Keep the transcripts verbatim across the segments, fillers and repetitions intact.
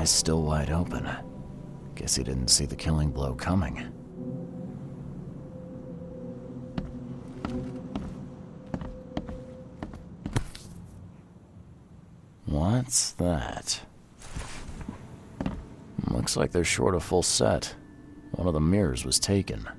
eyes still wide open. Guess he didn't see the killing blow coming. What's that? Looks like they're short a full set. One of the mirrors was taken.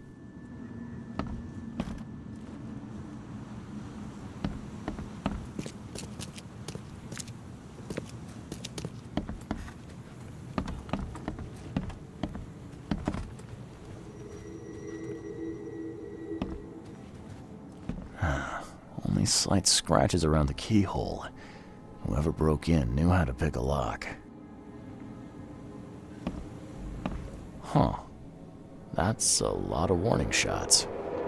Only slight scratches around the keyhole. Whoever broke in knew how to pick a lock. Huh. That's a lot of warning shots.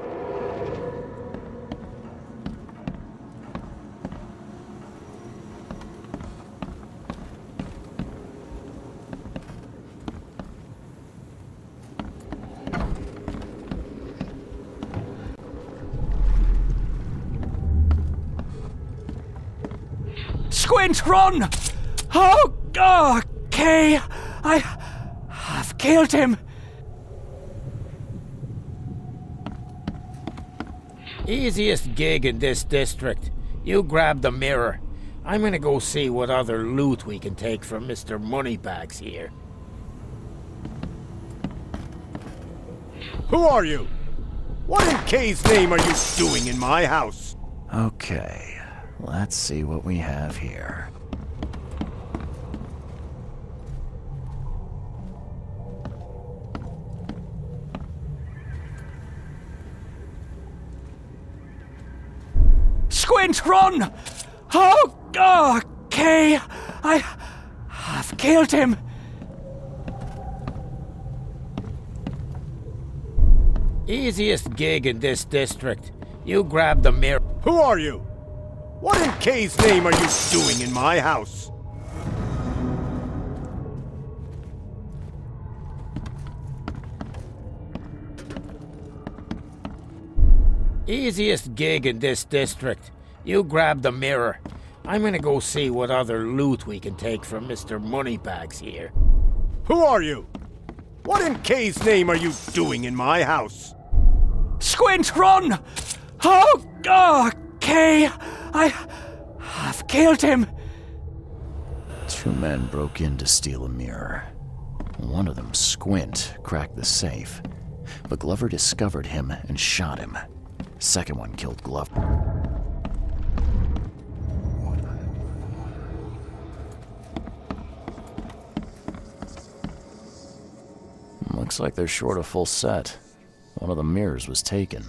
Squint, run! Oh, oh, okay. I... I've killed him. Easiest gig in this district. You grab the mirror. I'm gonna go see what other loot we can take from Mister Moneybags here. Who are you? What in K's name are you doing in my house? Okay, let's see what we have here. Squint, run! Oh, oh, okay. I... I've killed him. Easiest gig in this district. You grab the mirror. Who are you? What in K's name are you doing in my house? Easiest gig in this district. You grab the mirror. I'm gonna go see what other loot we can take from Mister Moneybags here. Who are you? What in K's name are you doing in my house? Squint, run! Oh, oh, okay. I... I've killed him. Two men broke in to steal a mirror. One of them, Squint, cracked the safe, but Glover discovered him and shot him. Second one killed Glover. Looks like they're short a full set. One of the mirrors was taken.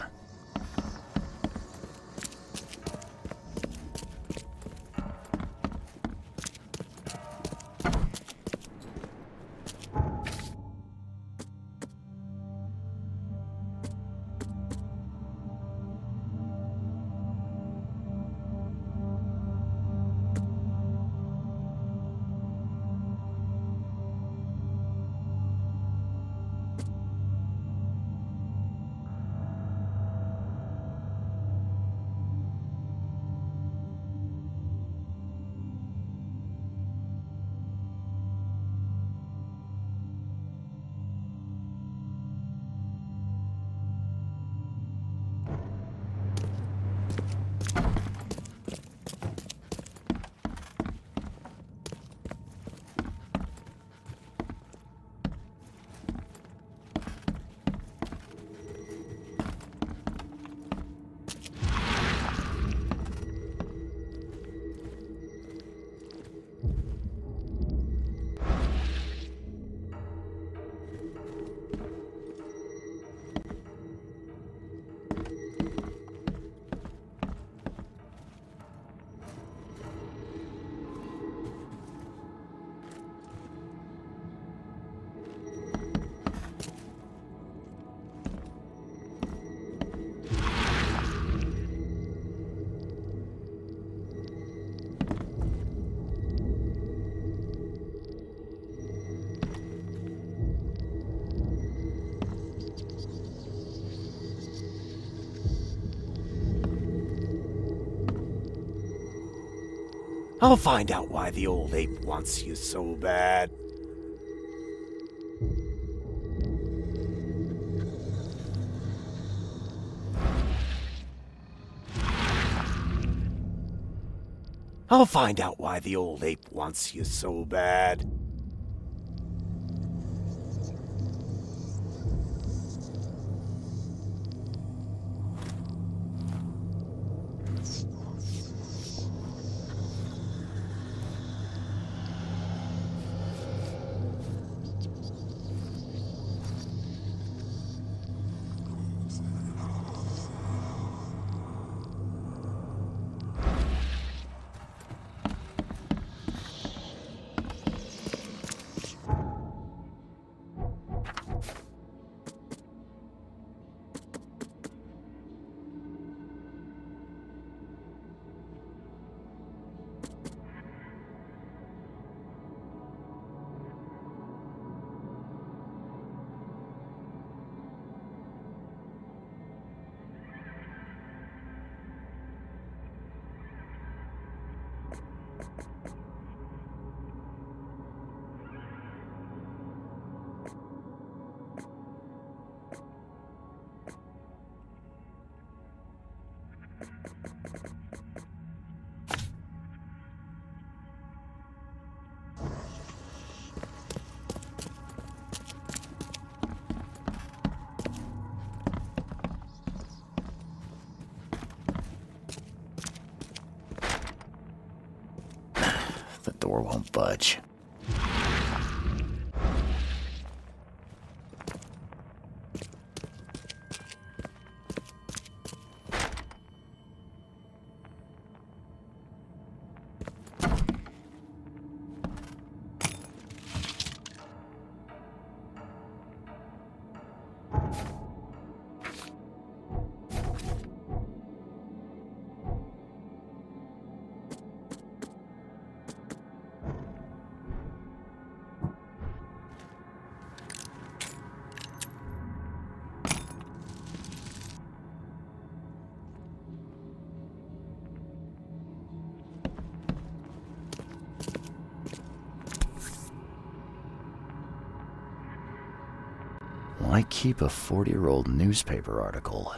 I'll find out why the old ape wants you so bad. I'll find out why the old ape wants you so bad. The door won't budge. Why keep a forty-year-old newspaper article?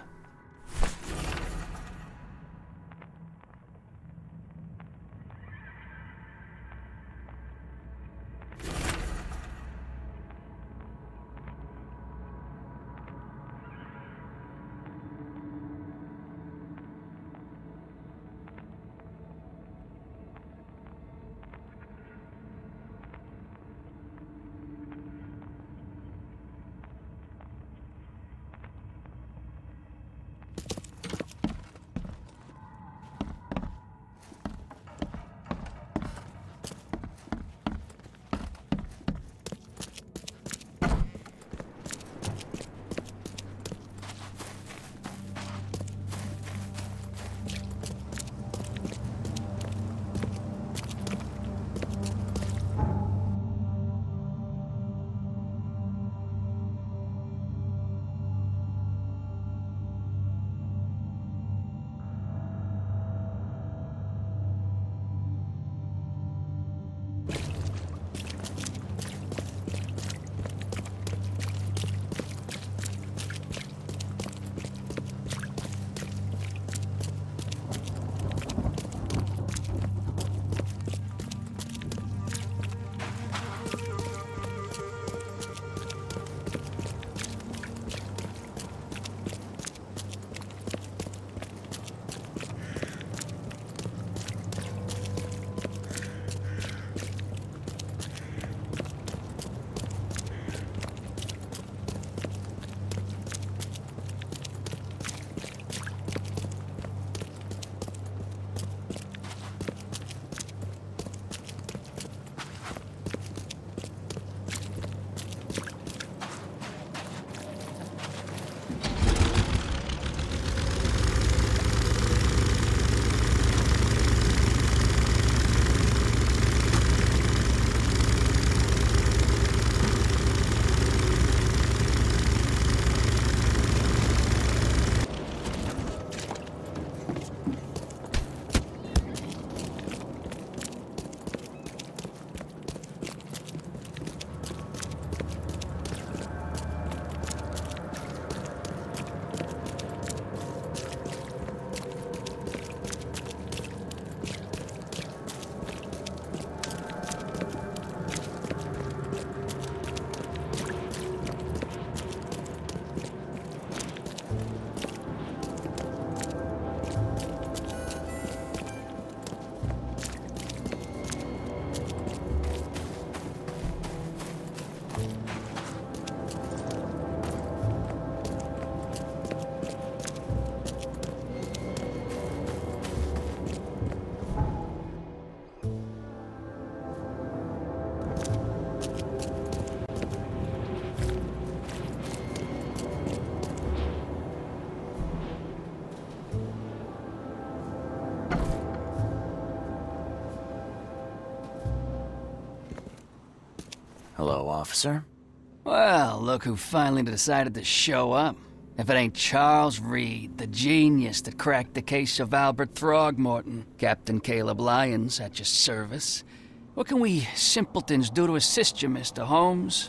Hello, officer. Well, look who finally decided to show up. If it ain't Charles Reed, the genius that cracked the case of Albert Throgmorton. Captain Caleb Lyons at your service. What can we simpletons do to assist you, Mister Holmes?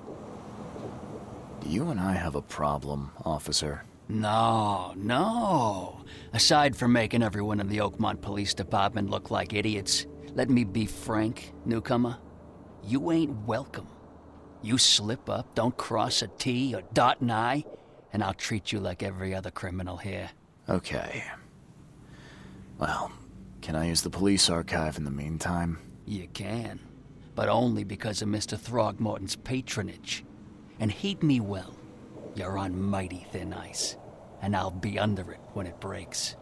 Do you and I have a problem, officer? No, no. Aside from making everyone in the Oakmont Police Department look like idiots, let me be frank, newcomer. You ain't welcome. You slip up, don't cross a T or dot an I, and I'll treat you like every other criminal here. Okay. Well, can I use the police archive in the meantime? You can, but only because of Mister Throgmorton's patronage. And heed me well, you're on mighty thin ice, and I'll be under it when it breaks.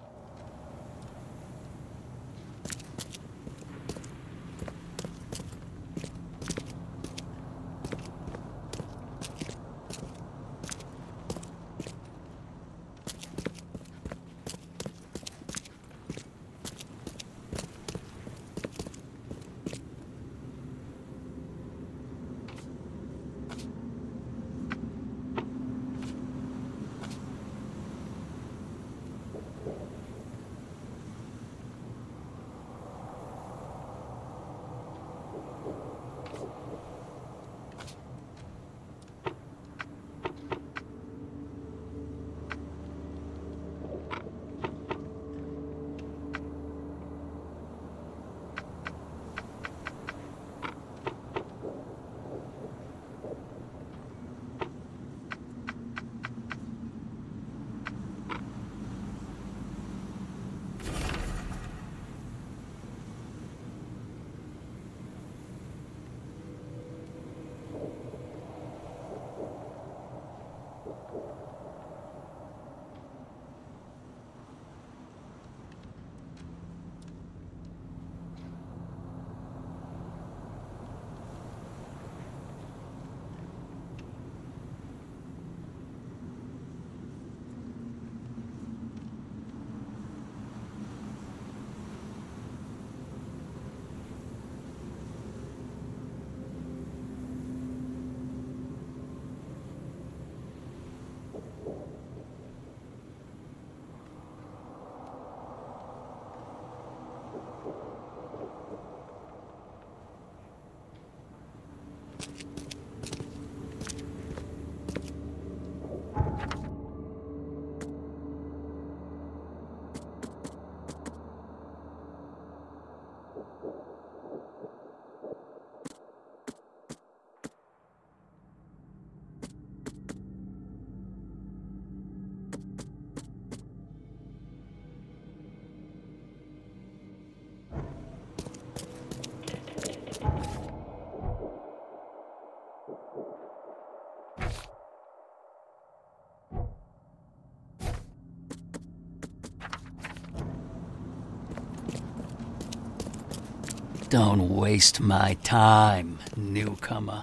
Don't waste my time, newcomer.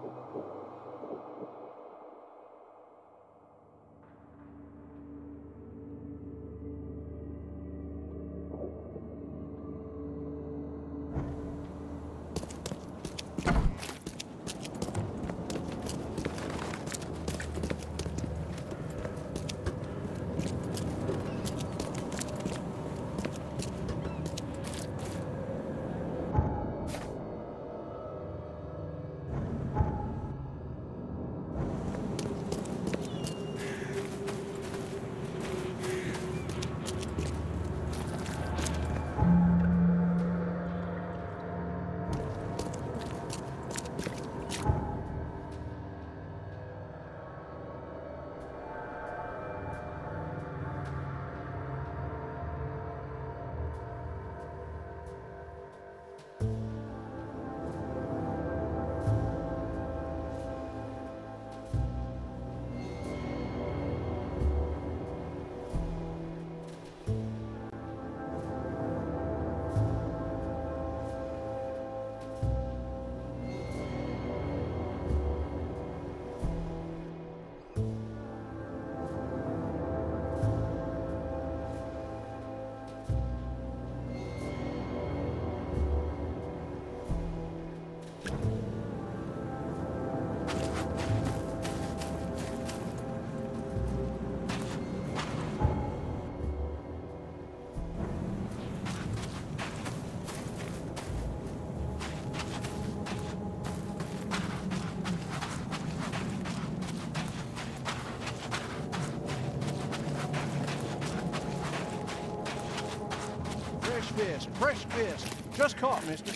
fish, fresh fish. Just caught, mister.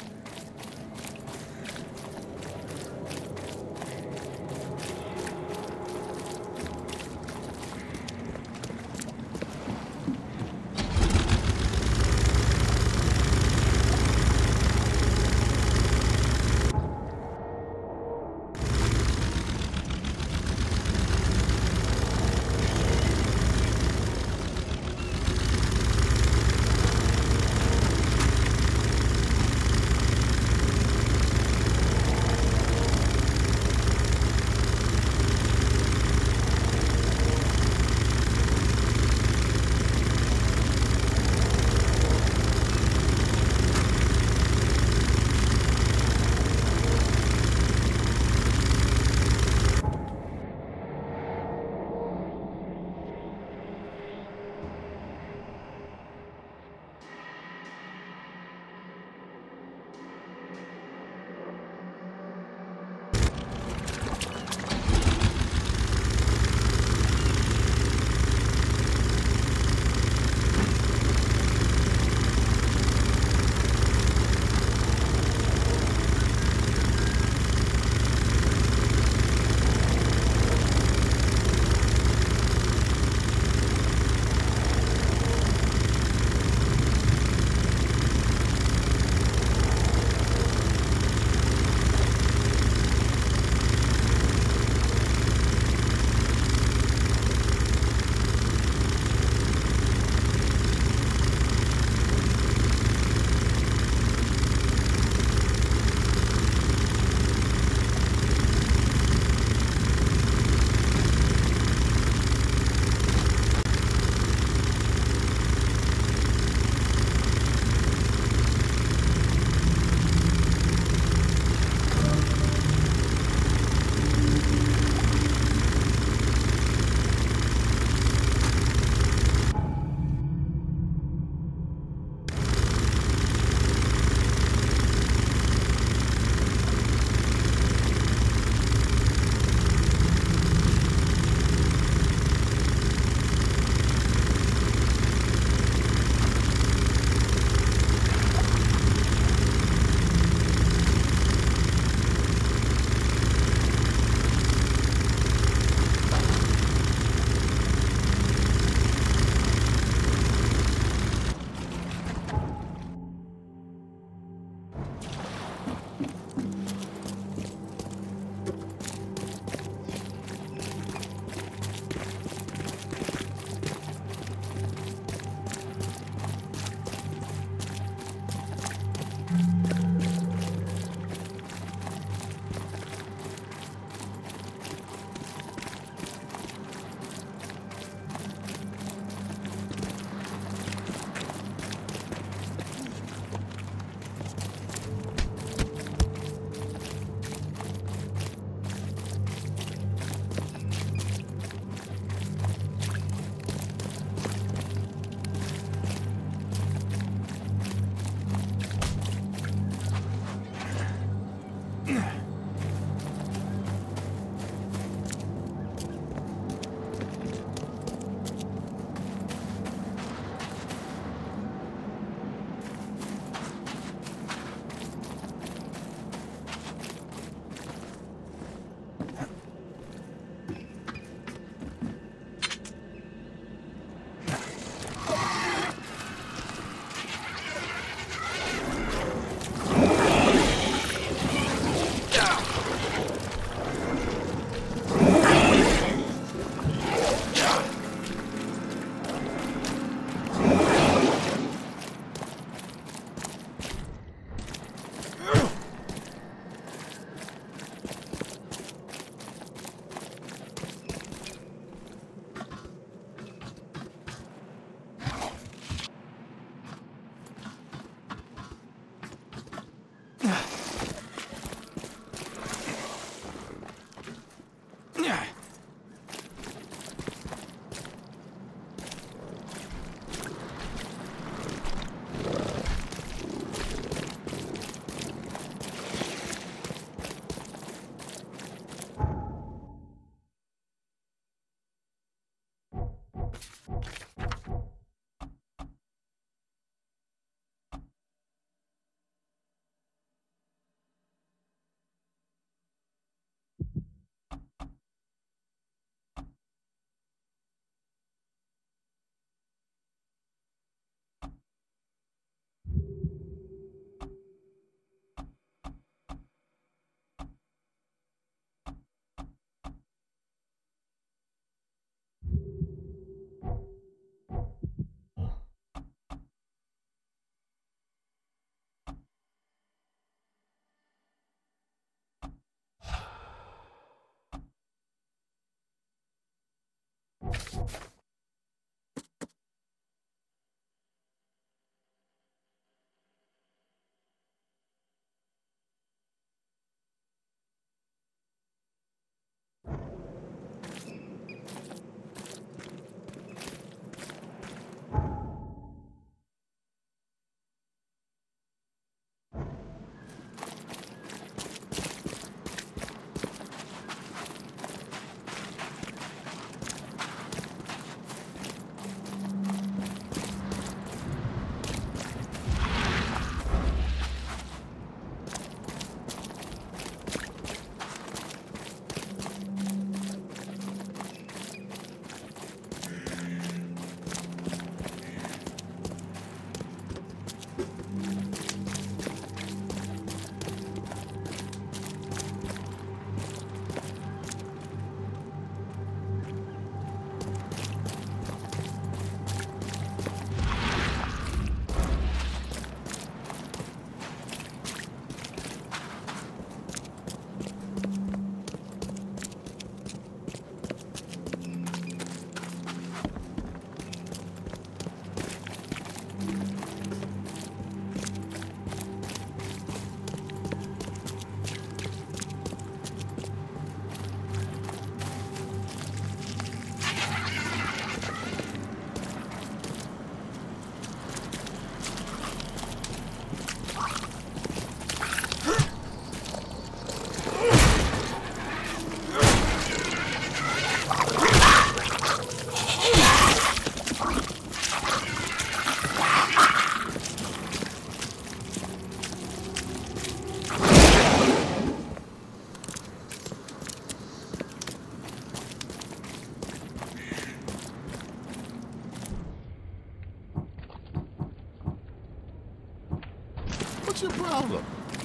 What's your problem?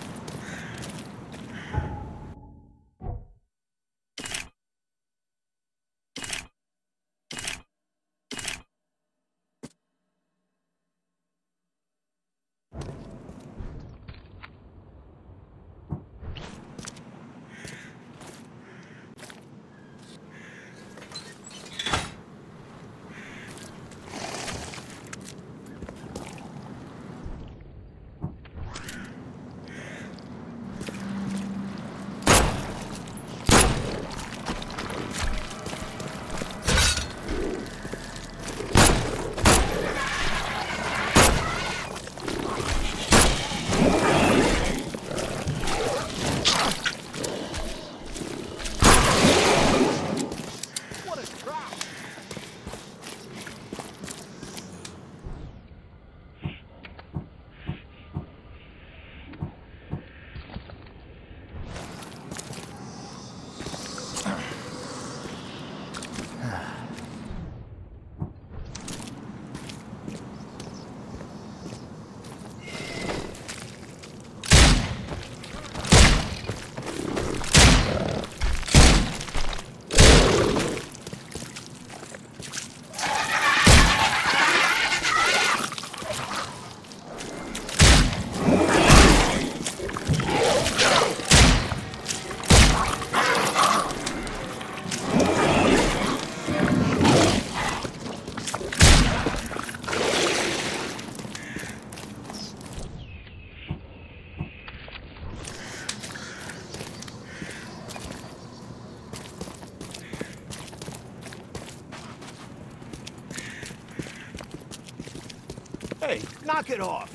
Hey, knock it off.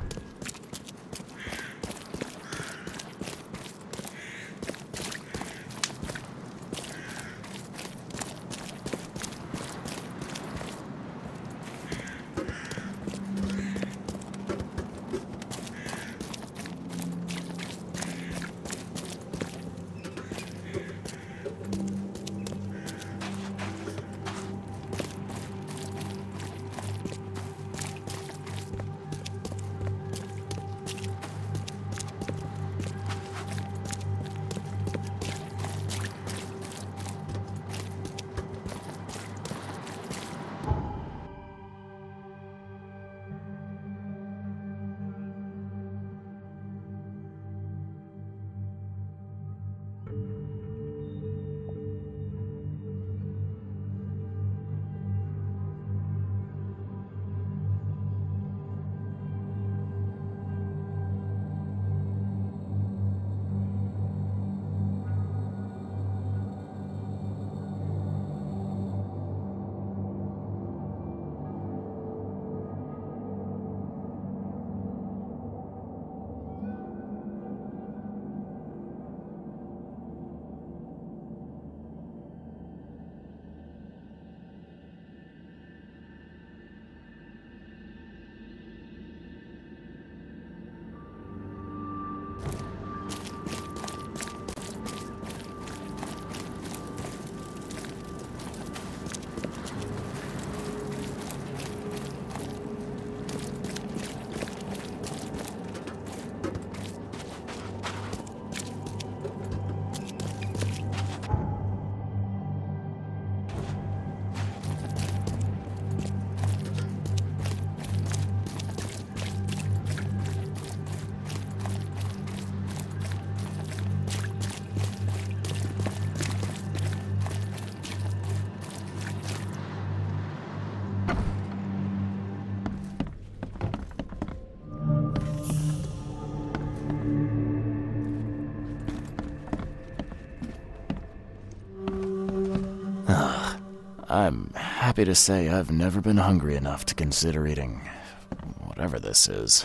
I'm happy to say I've never been hungry enough to consider eating whatever this is.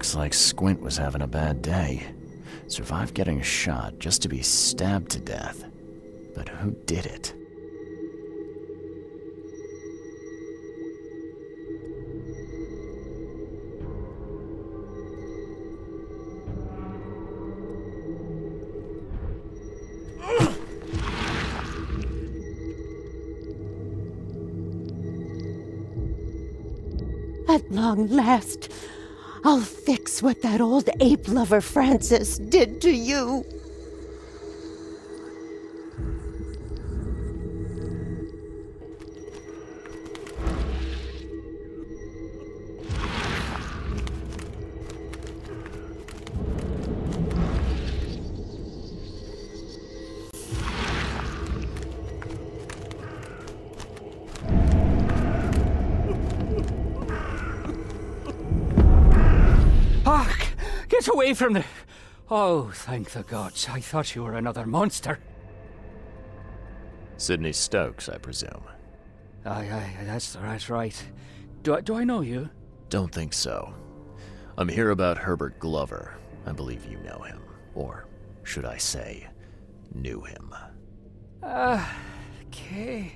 Looks like Squint was having a bad day. Survived getting shot just to be stabbed to death. But who did it? At long last, I'll fix what that old ape lover Francis did to you. Get away from the... Oh, thank the gods. I thought you were another monster. Sidney Stokes, I presume. Aye, aye, that's, that's right. Do I, do I know you? Don't think so. I'm here about Herbert Glover. I believe you know him. Or, should I say, knew him. Ah, uh, okay.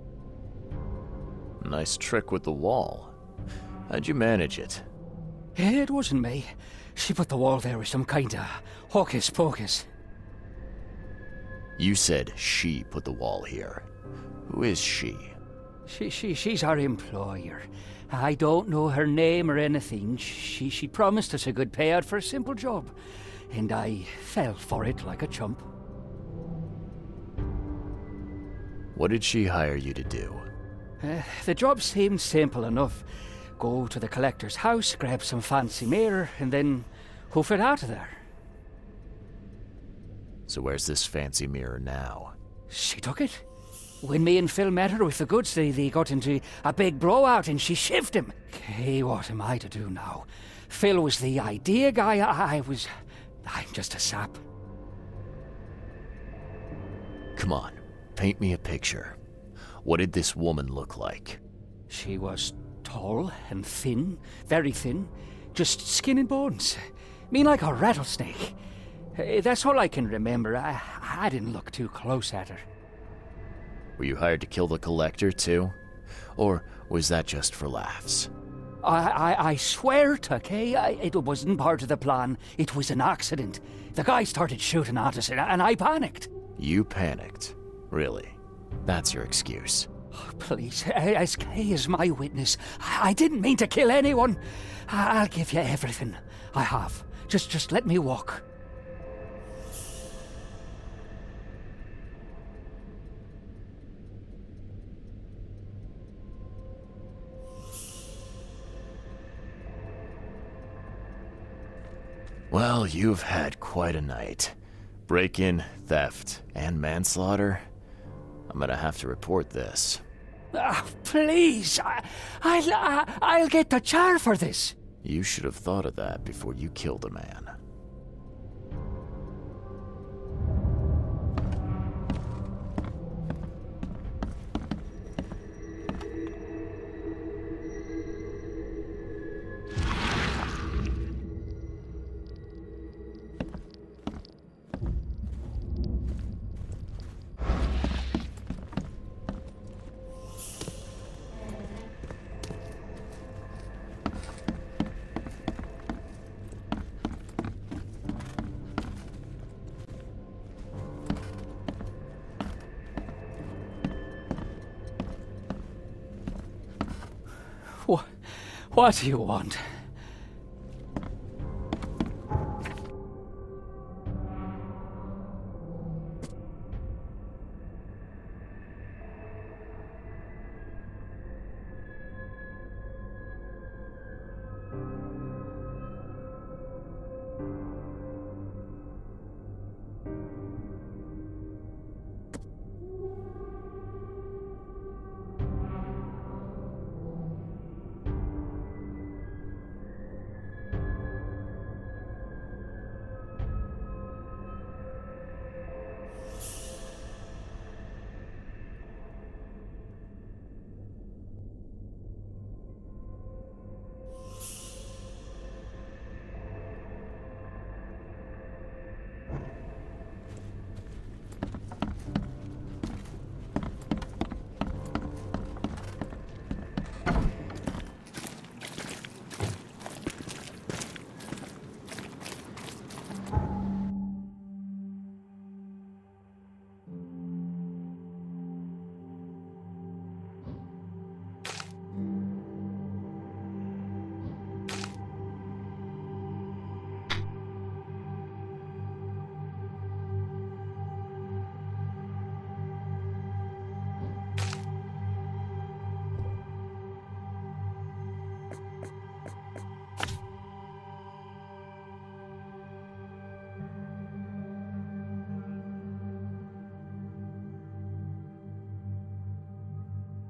Nice trick with the wall. How'd you manage it? It wasn't me. She put the wall there with some kind of hocus pocus. You said she put the wall here. Who is she? She, she, she's our employer. I don't know her name or anything. She, she promised us a good payout for a simple job, and I fell for it like a chump. What did she hire you to do? Uh, the job seemed simple enough. Go to the collector's house, grab some fancy mirror, and then hoof it out of there. So where's this fancy mirror now? She took it. When me and Phil met her with the goods, they, they got into a big blowout and she shivved him. Okay, what am I to do now? Phil was the idea guy, I, I was... I'm just a sap. Come on, paint me a picture. What did this woman look like? She was tall and thin, very thin, just skin and bones. Mean like a rattlesnake. Uh, That's all I can remember. I, I didn't look too close at her. Were you hired to kill the collector, too? Or was that just for laughs? I, I, I swear to Kay, I, it wasn't part of the plan. It was an accident. The guy started shooting at us, and I, and I panicked. You panicked? Really? That's your excuse? Oh, please, as Kay is my witness, I, I didn't mean to kill anyone. I, I'll give you everything. I have. Just, just let me walk. Well, you've had quite a night. Break-in, theft, and manslaughter. I'm gonna have to report this. Ah, please, I, I'll, I, I'll get the char for this. You should have thought of that before you killed a man. What, what do you want?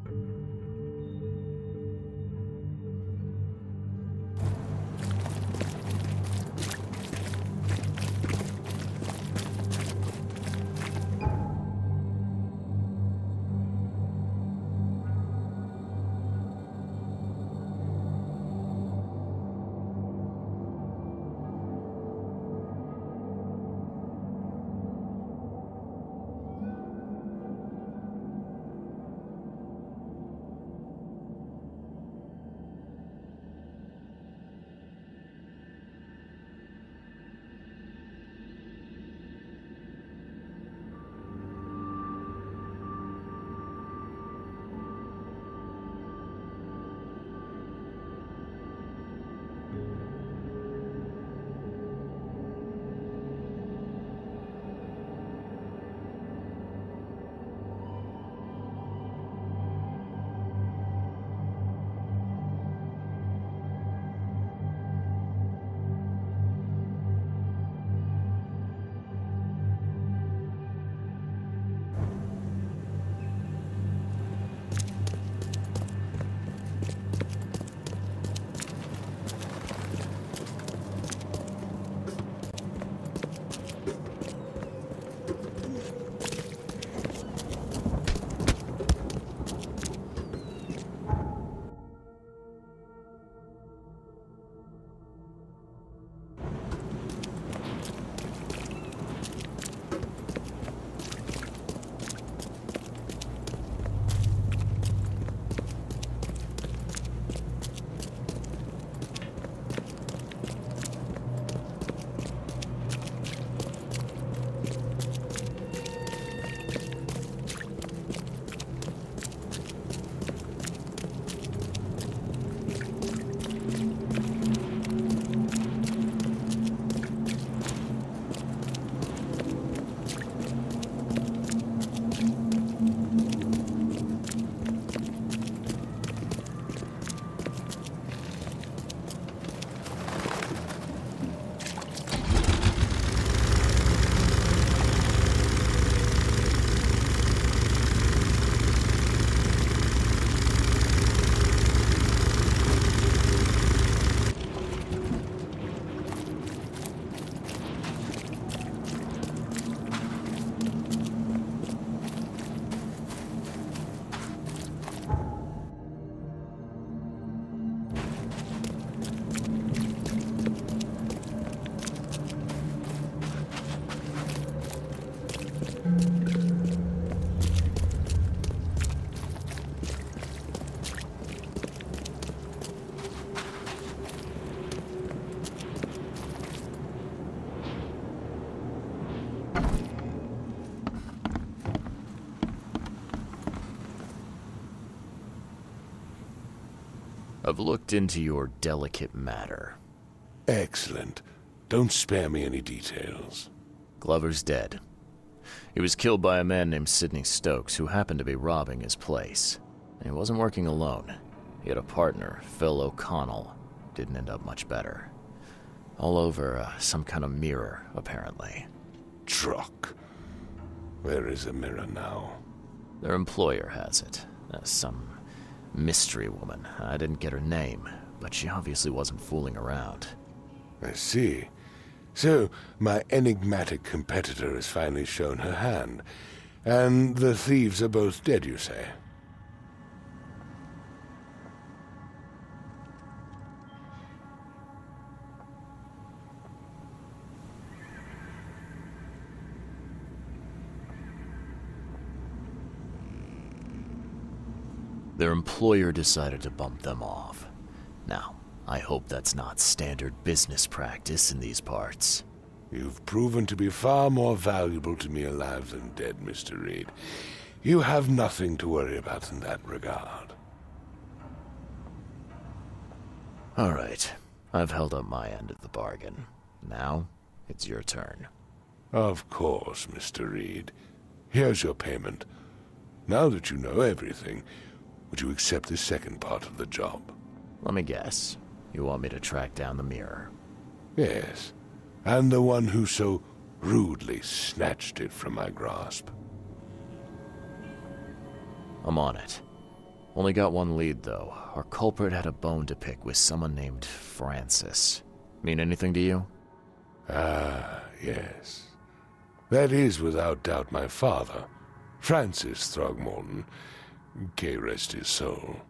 I've looked into your delicate matter. Excellent. Don't spare me any details. Glover's dead. He was killed by a man named Sidney Stokes, who happened to be robbing his place. And he wasn't working alone. He had a partner, Phil O'Connell. Didn't end up much better. All over uh, some kind of mirror, apparently. Truck. Where is the mirror now? Their employer has it. Uh, some mystery woman. I didn't get her name, but she obviously wasn't fooling around. I see. So, my enigmatic competitor has finally shown her hand. And the thieves are both dead, you say? Their employer decided to bump them off. Now, I hope that's not standard business practice in these parts. You've proven to be far more valuable to me alive than dead, Mister Reed. You have nothing to worry about in that regard. All right. I've held up my end of the bargain. Now, it's your turn. Of course, Mister Reed. Here's your payment. Now that you know everything, would you accept the second part of the job? Let me guess. You want me to track down the mirror? Yes. And the one who so rudely snatched it from my grasp. I'm on it. Only got one lead, though. Our culprit had a bone to pick with someone named Francis. Mean anything to you? Ah, yes. That is without doubt my father, Francis Throgmorton. May rest his soul.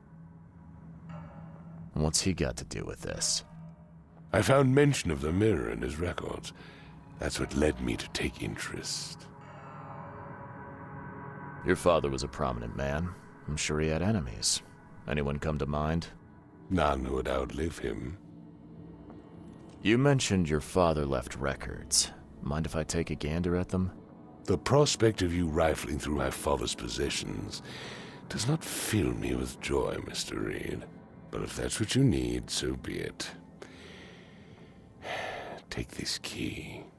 What's he got to do with this? I found mention of the mirror in his records. That's what led me to take interest. Your father was a prominent man. I'm sure he had enemies. Anyone come to mind? None who would outlive him. You mentioned your father left records. Mind if I take a gander at them? The prospect of you rifling through my father's possessions does not fill me with joy, Mister Reed. But if that's what you need, so be it. Take this key.